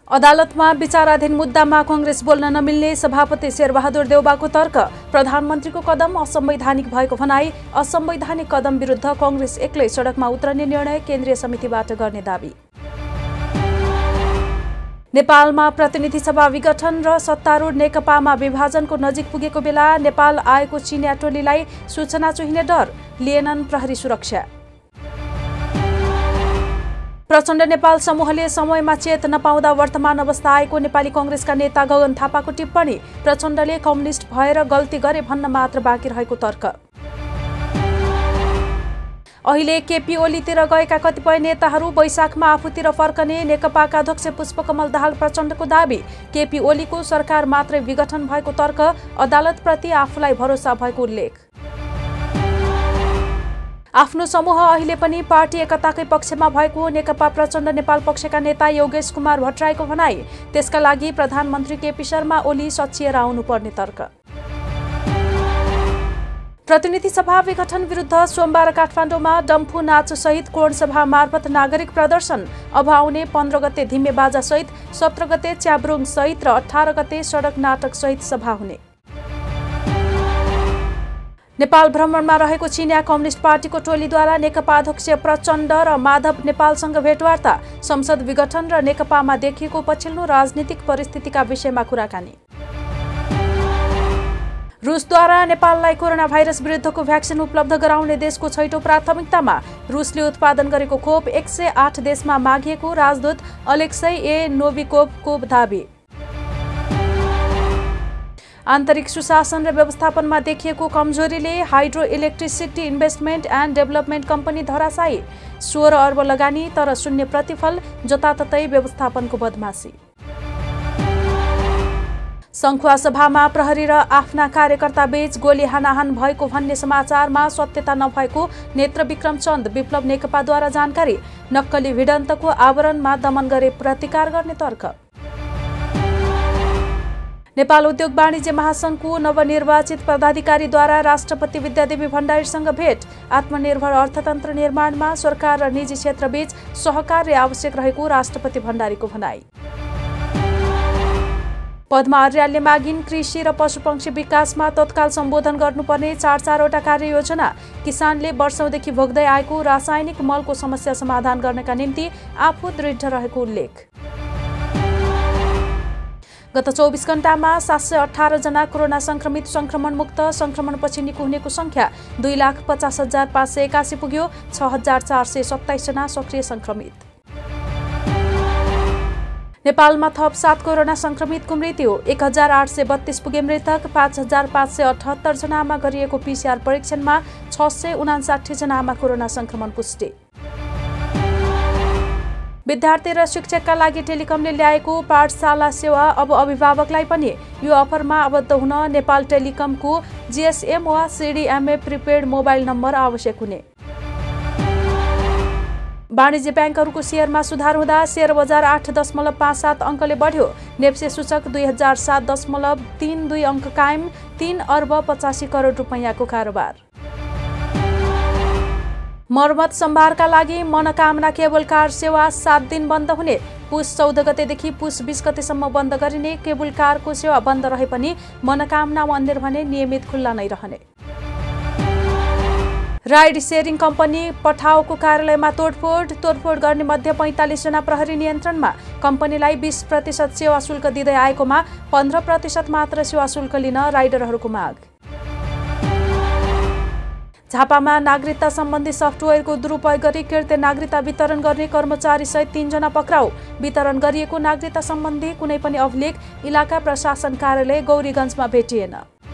अदालतमा विचाराधीन मुद्दामा कांग्रेस बोल्न नमिल्ने सभापति शेरबहादुर देउबाको तर्क। प्रधानमन्त्रीको कदम असंवैधानिक भएको भनाई। असंवैधानिक कदम विरुद्ध कांग्रेस एक्लै सडकमा उत्रने निर्णय केन्द्रीय समितिबाट गर्ने दाबी। नेपालमा प्रतिनिधि सभा विघटन र सत्तारूढ नेकपामा विभाजनको नजिक पुगेको बेला नेपाल आएको चिनिया टोलीलाई सूचना चुहिने डर, लिएनन् प्रहरी सुरक्षा। प्रचण्ड नेपाल समूहले समयमा चेत नपाउँदा वर्तमान अवस्था आएको नेपाली कांग्रेसका नेता गगन थापाको टिप्पणी। प्रचण्डले कम्युनिस्ट भएर गल्ती गरे भन्न मात्र बाँकी रहेको तर्क। अहिले केपी ओलीतिर गएका कतिपय नेताहरू वैशाखमा आफूतिर फर्कने नेकपाका अध्यक्ष पुष्पकमल दाहाल प्रचण्डको दाबी। केपी ओलीको सरकार मात्रै विघटन भएको तर्क। अदालतप्रति आफूलाई भरोसा भएको उल्लेख। आफ्नो समूह अहिले पनि पार्टी एकताकै पक्षमा भएको नेकपा प्रचण्ड नेपाल पक्षका नेता योगेश कुमार भट्टराईको भनाई। त्यसका लागि प्रधानमन्त्री केपी शर्मा ओली सचिएर आउनुपर्ने तर्क। प्रतिनिधि सभा विघटन विरुद्ध सोमबार काठमाडौँमा डम्फु नाच सहित कोण सभा मार्फत नागरिक प्रदर्शन। अब आउने 15 गते धिम्मे बाजा सहित, 17 गते च्याब्रुङ सहित र 18 गते सडक नाटक सहित सभा हुने। नेपाल भ्रमणमा रहेको चिनिया कम्युनिस्ट पार्टीको टोलीद्वारा नेकपा अध्यक्ष प्रचण्ड र माधव नेपालसँग भेटवार्ता। संसद विघटन र नेकपामा देखिएको पछिल्लो राजनीतिक परिस्थितिका विषयमा कुराकानी। रुसद्वारा नेपाललाई कोरोना भाइरस विरुद्धको भ्याक्सिन उपलब्ध गराउने देशको छैटौं प्राथमिकतामा। रुसले उत्पादन गरेको खोप 108 देशमा मागिएको राजदूत अलेक्सई ए नोभिकोभको दाबी। आन्तरिक सुशासन र व्यवस्थापनमा देखिएको कमजोरीले hydro electricity investment and development company धराशायी। 16 अर्ब लगानी तर शून्य प्रतिफल, जताततै व्यवस्थापनको बदमाशी। सङ्खुवा सभामा प्रहरी र आफ्ना कार्यकर्ता बीच गोली हानाहान भएको भन्ने समाचारमा सत्यता नभएको नेत्र विक्रम चन्द विप्लव नेकपाद्वारा जानकारी। नक्कली भिडन्तको आवरणमा दमन गरे प्रतिकार गर्ने तर्क। नेपाल उद्योग वाणिज्य महासंघको नवनिर्वाचित पदाधिकारीद्वारा राष्ट्रपति विद्यादेवी भण्डारीसँग भेट। आत्मनिर्भर अर्थतन्त्र निर्माणमा सरकार र निजी क्षेत्रबीच सहकार्य आवश्यक रहेको राष्ट्रपति भण्डारीको भनाई। पद्मा अर्यालले मागिन् कृषि र पशुपक्षी विकासमा तत्काल सम्बोधन गर्नुपर्ने 4-4वटा कार्ययोजना। किसानले वर्षौंदेखि भोग्दै आएको रासायनिक मलको समस्या समाधान गर्नका निम्ति आफू दृढ रहेको उल्लेख। गत 24 घण्टामा 718 जना कोरोना संक्रमित। संक्रमणमुक्त, संक्रमणपछि निको हुनेको संख्या 2,50,581 पुग्यो। 6,427 जना सक्रिय संक्रमित। नेपालमा थप 7 कोरोना संक्रमितको मृत्यु। 1,832 पुगे मृतक। 5,578 जनामा गरिएको पीसीआर परीक्षणमा 659 जनामा कोरोना संक्रमण पुष्टि। विद्यार्थी र शिक्षकका लागि टेलिकमले ल्याएको पाठशाला सेवा अब अभिभावकलाई पनि। यो अफरमा आबद्ध हुन नेपाल टेलिकमको जीएसएम वा सीडीएमए प्रिपेड मोबाइल नम्बर आवश्यक हुने। वाणिज्य ब्याङ्कहरूको शेयरमा सुधार हुँदा शेयर बजार 8.57 अङ्कले बढ्यो। नेप्से सूचक 2007.32 अङ्क कायम। 3 अर्ब 85 करोड रुपैयाँको कारोबार। मर्मत सम्भारका लागि मनोकामना केबल कार सेवा 7 दिन बन्द हुने। पुस 14 गतेदेखि पुस 20 गतेसम्म बन्द गरिने। केबल कारको सेवा बन्द रहे पनि मनोकामना मन्दिर भने नियमित खुल्ला नै रहने। राइड सेयरिङ कम्पनी पठाओको कार्यालयमा तोडफोड गर्ने मध्ये 45 जना प्रहरी नियन्त्रणमा। कम्पनीलाई 20% सेवा शुल्क दिँदै आएकोमा 15% मात्र सेवा शुल्क लिन राइडरहरूको माग। झापामा नागरिकता सम्बन्धी सफ्टवेयरको दुरुपयोग गरी कृत्य नागरिकता वितरण गर्ने कर्मचारी सहित 3 जना पक्राउ। वितरण गरिएको नागरिकता सम्बन्धी कुनै पनि अभिलेख इलाका प्रशासन कार्यालय गौरीगञ्जमा भेटिएन।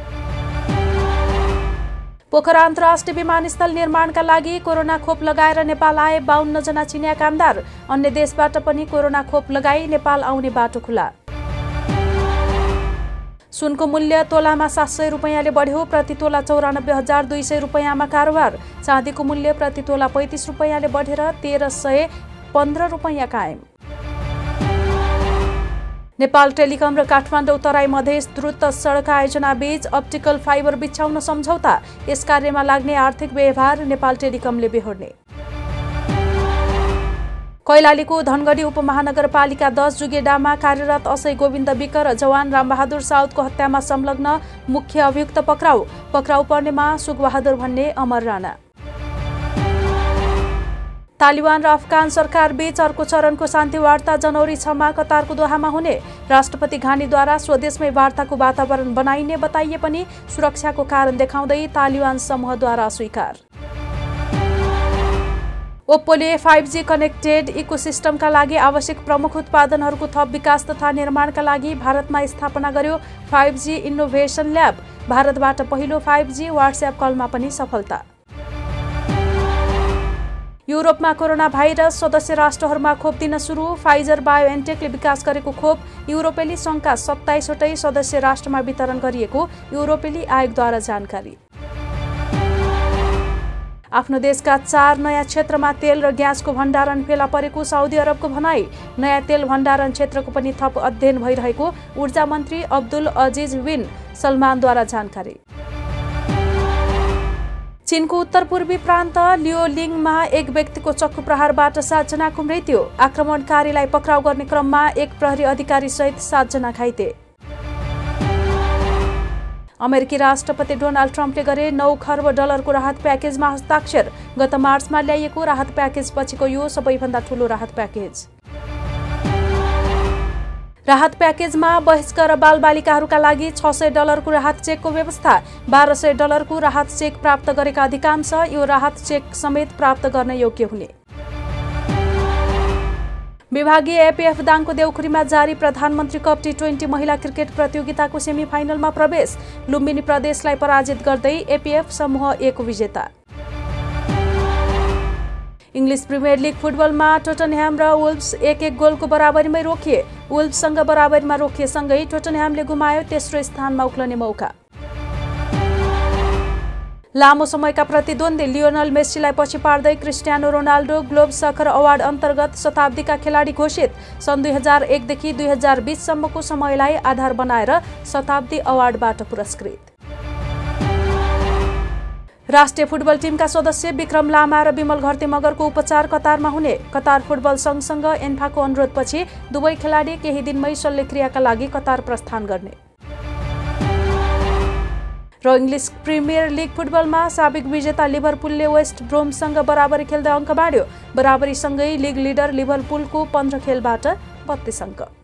पोखरा अन्तर्राष्ट्रिय विमानस्थल निर्माणका लागि कोरोना खोप लगाएर नेपाल आए 52 जना चिनिया कामदार। अन्य देशबाट पनि कोरोना खोप लगाई नेपाल आउने बाटो खुला। सुनको मूल्य तोलामा 700 रुपैयाँले बढ्यो। प्रति तोला 94,200 रुपैयाँमा कारोबार। चाँदीको मूल्य प्रति तोला 35 रुपैयाँले बढेर 1,315 रुपैयाँ कायम। नेपाल टेलिकम र काठमाडौँ तराई मधेस द्रुत सडक आयोजना बीच अप्टिकल फाइबर बिछ्याउन सम्झौता। यस कार्यमा लाग्ने आर्थिक व्यवहार नेपाल टेलिकमले बेहोर्ने। कैलालीको धनगढी उपमहानगरपालिका 10 जुगेडामा कार्यरत असै गोविन्द विक र जवान रामबहादुर साउदको हत्यामा संलग्न मुख्य अभियुक्त पक्राउ पर्नेमा सुखबहादुर भन्ने अमर राणा। तालिबान र अफगान सरकार बीच अर्को चरणको शान्ति वार्ता जनवरी 6 मा कतारको दोहामा हुने। राष्ट्रपति घानीद्वारा स्वदेशमै वार्ताको वातावरण बनाइने बताइए पनि सुरक्षाको कारण देखाउँदै तालिबान समूहद्वारा अस्वीकार। ओप्पोले 5G कनेक्टेड इकोसिस्टमका लागि आवश्यक प्रमुख उत्पादनहरूको थप विकास तथा निर्माणका लागि भारतमा स्थापना गर्यो 5G इनोभेसन ल्याब। भारतबाट पहिलो 5G व्हाट्सएप कलमा पनि सफलता। युरोपमा कोरोना भाइरस सदस्य राष्ट्रहरूमा खोप दिन सुरु। फाइजर बायोएनटेकले विकास गरेको खोप युरोपेली सङ्घका 27वटै सदस्य राष्ट्रमा वितरण गरिएको युरोपेली आयोगद्वारा जानकारी। आफ्नो देशका 4 नयाँ क्षेत्रमा तेल र ग्यासको भण्डारण फेला परेको साउदी अरबको भनाई। नयाँ तेल भण्डारण क्षेत्रको पनि थप अध्ययन भइरहेको ऊर्जा मन्त्री अब्दुल अजिज बिन सलमानद्वारा जानकारी। चीनको उत्तरपूर्वी प्रान्त लियोलिङमा एक व्यक्तिको चक्कु प्रहारबाट 7 जनाको मृत्यु। आक्रमणकारीलाई पक्राउ गर्ने क्रममा एक प्रहरी अधिकारी सहित 7 जना घाइते। अमेरिकी राष्ट्रपति डोनाल्ड ट्रम्पले गरे 9 खर्ब डलरको राहत प्याकेजमा हस्ताक्षर। गत मार्चमा ल्याइएको राहत प्याकेज पछिको यो सबैभन्दा ठूलो राहत प्याकेज। राहत प्याकेजमा वयस्क र बालबालिकाहरूका लागि $600 राहत चेकको व्यवस्था। $1200 राहत चेक प्राप्त गरेका अधिकांश यो राहत चेक समेत प्राप्त गर्न योग्य हुने। विभागीय एपीएफ दाङको देउखुरीमा जारी प्रधानमन्त्री कप T20 महिला क्रिकेट प्रतियोगिताको सेमिफाइनलमा प्रवेश। लुम्बिनी प्रदेशलाई पराजित गर्दै एपीएफ समूह 1 विजेता। इङ्ग्लिस प्रिमियर लिग फुटबलमा टोटनह्याम र वुल्व्स 1-1 गोलको बराबरीमै रोकिए। वुल्व्ससँग बराबरीमा रोकिएसँगै टोटनह्यामले गुमायो तेस्रो स्थानमा उक्लने मौका। लामो समयका प्रतिद्वन्दी लियोनल मेस्सीलाई पछि पार्दै Cristiano Ronaldo Globe Soccer Award अन्तर्गत शताब्दीका खेलाडी घोषित। सन् 2001 देखि 2020 सम्मको समयलाई आधार बनाएर शताब्दी अवार्डबाट पुरस्कृत। राष्ट्रिय फुटबल टिमका सदस्य विक्रम लामा र विमल घरती मगरको उपचार कतारमा हुने। कतार फुटबल संघसँग एन्फाको अनुरोधपछि दुवै खेलाडी केही दिनमै शल्यक्रियाका लागि कतार प्रस्थान गर्ने। र इङ्ग्लिस प्रिमियर लिग फुटबलमा साबिक विजेता लिभरपुलले वेस्ट ब्रोमसँग बराबरी खेल्दै अङ्क बाँड्यो। बराबरीसँगै लिग लिडर लिभरपुलको 15 खेलबाट 32 अङ्क।